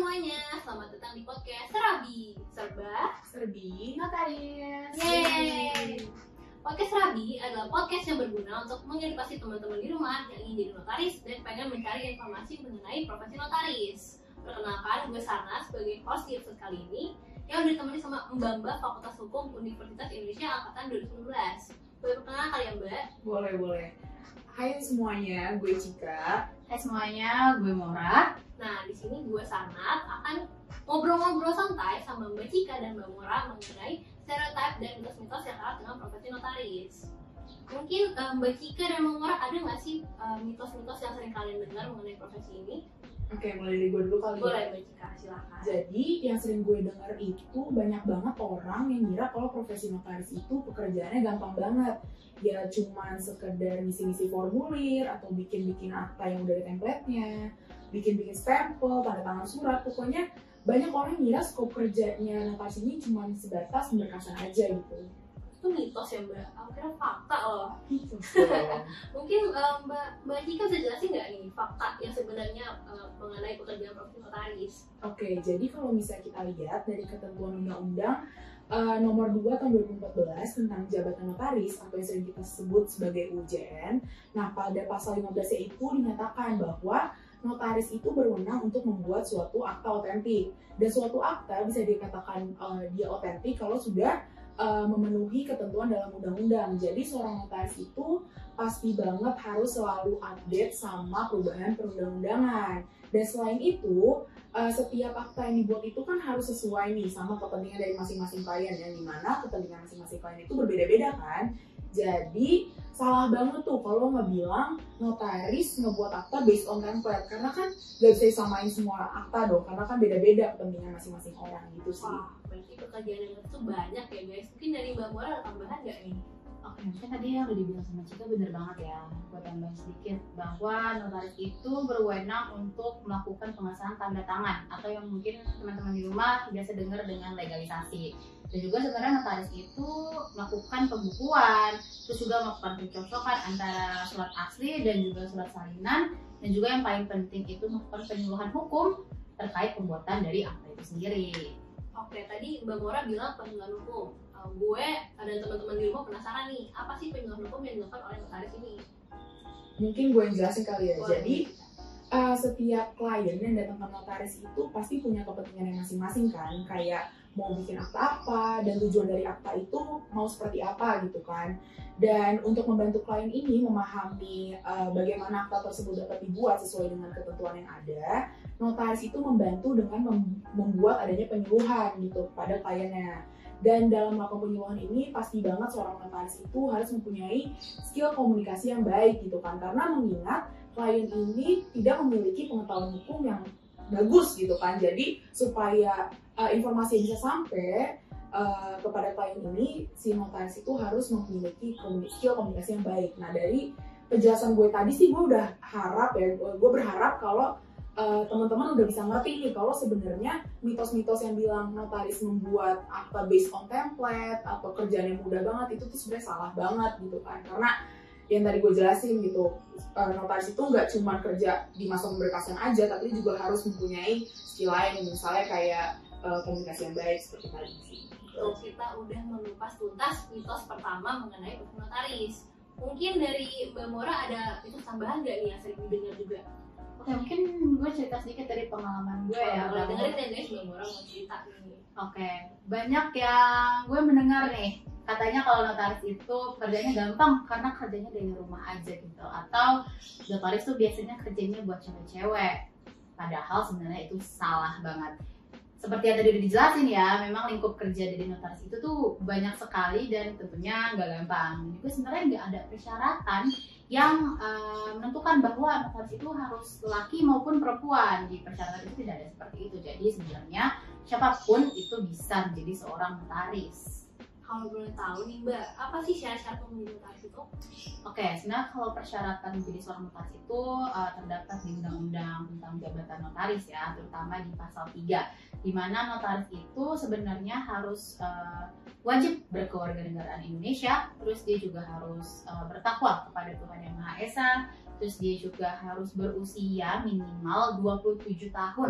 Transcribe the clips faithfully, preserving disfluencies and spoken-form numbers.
semuanya, selamat datang di podcast Serabi Serba Serbi Notaris. Yeay! Podcast Serabi adalah podcast yang berguna untuk mengedukasi teman-teman di rumah yang ingin jadi notaris dan pengen mencari informasi mengenai profesi notaris. Perkenalkan, gue Sarna sebagai host di episode kali ini yang udah ditemani sama Mbak Mbak Fakultas Hukum Universitas Indonesia Angkatan dua ribu sembilan belas. Boleh perkenalan kali ya Mbak? Boleh, boleh. Hai semuanya, gue Cika. Hai semuanya, gue Mora. Nah, di sini gue Sanat akan ngobrol-ngobrol santai sama Mbak Cika dan Mbak Mora mengenai stereotip dan mitos-mitos yang erat dengan profesi notaris. Mungkin uh, Mbak Cika dan Mbak Mora ada nggak sih uh, mitos-mitos yang sering kalian dengar mengenai profesi ini? Oke, mulai dari gue dulu kali Boleh ya. Mbak Cika, silakan. Jadi yang sering gue dengar itu banyak banget orang yang ngira kalau profesi notaris itu pekerjaannya gampang banget. Ya cuman sekedar ngisi-ngisi formulir atau bikin-bikin akta yang udah ada template-nya, bikin-bikin stempel, tanda tangan surat. Pokoknya banyak orang ngira skop kerjanya notaris ini cuma sebatas pemberkasan aja gitu. Itu mitos ya Mbak, aku kira fakta loh. So, Mungkin uh, Mbak Mbak Cika bisa jelasin nggak nih fakta yang sebenarnya uh, mengenai pekerjaan profesi notaris? Oke, jadi kalau misalnya kita lihat dari ketentuan undang-undang uh, nomor dua tahun dua ribu empat belas tentang jabatan notaris atau yang sering kita sebut sebagai U J N. Nah, pada pasal lima belas itu dinyatakan bahwa notaris itu berwenang untuk membuat suatu akta otentik. Dan suatu akta bisa dikatakan uh, dia otentik kalau sudah uh, memenuhi ketentuan dalam undang-undang. Jadi seorang notaris itu pasti banget harus selalu update sama perubahan perundang-undangan. Dan selain itu, uh, setiap akta yang dibuat itu kan harus sesuai nih sama kepentingan dari masing-masing klien, yang dimana kepentingan masing-masing klien itu berbeda-beda kan. Jadi salah banget tuh kalau ngebilang notaris ngebuat akta based on template, karena kan gak bisa disamain semua akta dong, karena kan beda-beda kepentingan masing-masing orang gitu sih. Wah, berarti pekerjaan yang itu banyak ya guys. Mungkin dari Mbak Mora ada tambahan nggak nih? Oke, mungkin tadi yang udah dibilang sama Cika bener banget ya. Gue tambahin sedikit bahwa notaris itu berwenang untuk melakukan pengesahan tanda tangan atau yang mungkin teman-teman di rumah biasa dengar dengan legalisasi. Dan juga sebenarnya notaris itu melakukan pembukuan, terus juga melakukan pencocokan antara surat asli dan juga surat salinan, dan juga yang paling penting itu melakukan penyuluhan hukum terkait pembuatan dari akta itu sendiri. Oke, tadi Mbak Mora bilang penyuluhan hukum. Uh, gue dan teman-teman di rumah penasaran nih, apa sih penyuluhan hukum yang dilakukan oleh notaris ini? Mungkin gue yang jelasin kali ya. Boleh. Jadi uh, setiap klien yang datang ke notaris itu pasti punya kepentingan yang masing-masing kan. Kayak mau bikin akta apa dan tujuan dari akta itu mau seperti apa gitu kan. Dan untuk membantu klien ini memahami uh, bagaimana akta tersebut dapat dibuat sesuai dengan ketentuan yang ada, notaris itu membantu dengan mem- membuat adanya penyuluhan gitu pada kliennya. Dan dalam melakukan penyuluhan ini pasti banget seorang notaris itu harus mempunyai skill komunikasi yang baik gitu kan, karena mengingat klien ini tidak memiliki pengetahuan hukum yang bagus gitu kan. Jadi supaya uh, informasi bisa sampai uh, kepada klien ini, si notaris itu harus memiliki komunik- skill komunikasi yang baik. Nah, dari penjelasan gue tadi sih gue udah harap ya, gue berharap kalau Uh, teman-teman udah bisa ngerti nih kalau sebenarnya mitos-mitos yang bilang notaris membuat akta based on template atau kerjaan yang mudah banget itu tuh sebenarnya salah banget gitu kan. Karena yang tadi gue jelasin gitu, uh, notaris itu nggak cuma kerja di masa pemberkasan aja, tapi juga harus mempunyai skill lain, misalnya kayak uh, komunikasi yang baik seperti tadi sih. So, kita udah mengupas tuntas mitos pertama mengenai profesi notaris. Mungkin dari Mbak Mora ada mitos tambahan nggak nih yang sering didengar juga? Oke, mungkin gue cerita sedikit dari pengalaman gue ya. Kalau Kalau- dengerin ya guys, Mbak Mora mau cerita nih. Oke, banyak yang gue mendengar nih, katanya kalau notaris itu kerjanya gampang karena kerjanya dari rumah aja gitu. Atau notaris tuh biasanya kerjanya buat cewek-cewek. Padahal sebenarnya itu salah banget. Seperti yang tadi udah dijelasin ya, memang lingkup kerja dari notaris itu tuh banyak sekali dan tentunya nggak gampang. Juga sebenarnya nggak ada persyaratan yang uh, menentukan bahwa notaris itu harus laki maupun perempuan. Di persyaratan itu tidak ada seperti itu. Jadi sebenarnya siapapun itu bisa menjadi seorang notaris. Kalau boleh tahu nih Mbak, apa sih syarat-syarat untuk menjadi notaris itu? Oke, sebenarnya kalau persyaratan menjadi seorang notaris itu uh, terdapat di Undang-Undang tentang Jabatan Notaris ya, terutama di pasal tiga, di mana notaris itu sebenarnya harus uh, wajib berkewarganegaraan Indonesia, terus dia juga harus uh, bertakwa kepada Tuhan Yang Maha Esa, terus dia juga harus berusia minimal dua puluh tujuh tahun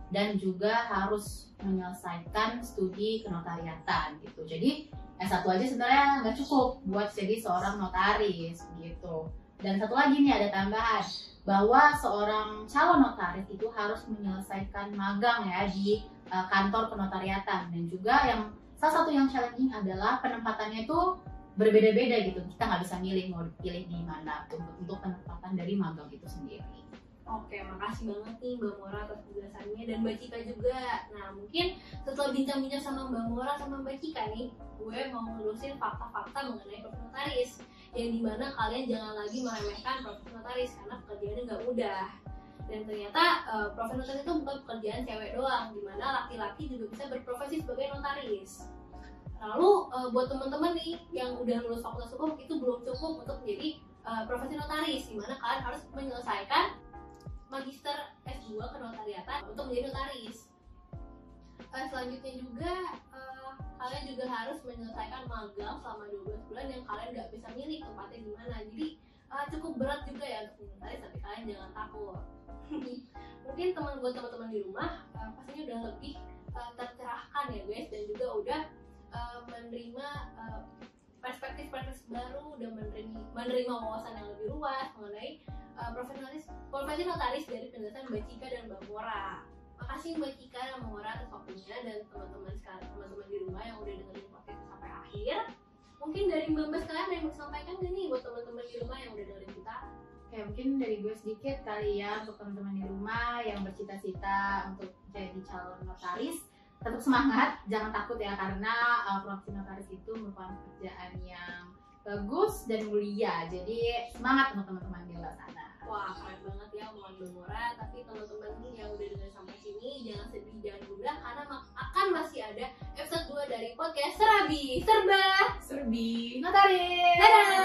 dan juga harus menyelesaikan studi kenotariatan gitu. Jadi S satu aja sebenarnya nggak cukup buat jadi seorang notaris gitu. Dan satu lagi nih ada tambahan, bahwa seorang calon notaris itu harus menyelesaikan magang ya di uh, kantor kenotariatan. Dan juga yang salah satu yang challenging adalah penempatannya itu berbeda-beda gitu. Kita nggak bisa milih mau dipilih di mana untuk, untuk penempatan dari magang itu sendiri. Oke, makasih banget nih Mbak Mora atas penjelasannya dan Mbak Cika juga. Nah, mungkin setelah bincang-bincang sama Mbak Mora sama Mbak Cika nih, gue mau ngelurusin fakta-fakta mengenai profesi notaris, yang dimana kalian jangan lagi meremehkan profesi notaris karena pekerjaannya nggak mudah. Dan ternyata uh, profesi notaris itu bukan pekerjaan cewek doang, dimana laki-laki juga bisa berprofesi sebagai notaris. Lalu uh, buat teman-teman nih yang udah lulus fakultas hukum, itu belum cukup untuk menjadi uh, profesi notaris, dimana kalian harus menyelesaikan magister S dua kenotariatan untuk menjadi notaris. Uh, selanjutnya juga uh, kalian juga harus menyelesaikan magang selama dua belas bulan yang kalian nggak bisa milih tempatnya di mana. Jadi uh, cukup berat juga ya untuk menjadi notaris, tapi kalian jangan takut. Mungkin teman buat teman-teman di rumah uh, pastinya udah lebih uh, tercerahkan ya guys, dan juga udah uh, menerima uh, perspektif-perspektif baru, udah menerima, menerima wawasan yang lebih luas mengenai uh, profesi profesi notaris dari penjelasan Mbak Cika dan Mbak Mora. Makasih Mbak Cika dan Mbak Mora atas waktunya, dan teman-teman sekalian, teman-teman di rumah yang udah dengerin podcast sampai akhir. Mungkin dari Mbak Mbak sekalian ada yang mau disampaikan gak nih buat teman-teman di rumah yang udah dengerin kita? Oke, mungkin dari gue sedikit kali ya untuk teman-teman di rumah yang bercita-cita untuk jadi calon notaris. Tetap semangat, jangan takut ya, karena uh, profesi notaris itu merupakan pekerjaan yang bagus dan mulia. Jadi semangat teman-teman di luar sana. Wah, keren banget ya omongan Mbak Mora. Tapi teman-teman yang udah dengerin sampai sini, jangan sedih, jangan gundah, karena akan masih ada episode dua dari podcast Serabi Serba Serbi Notaris. Dadah!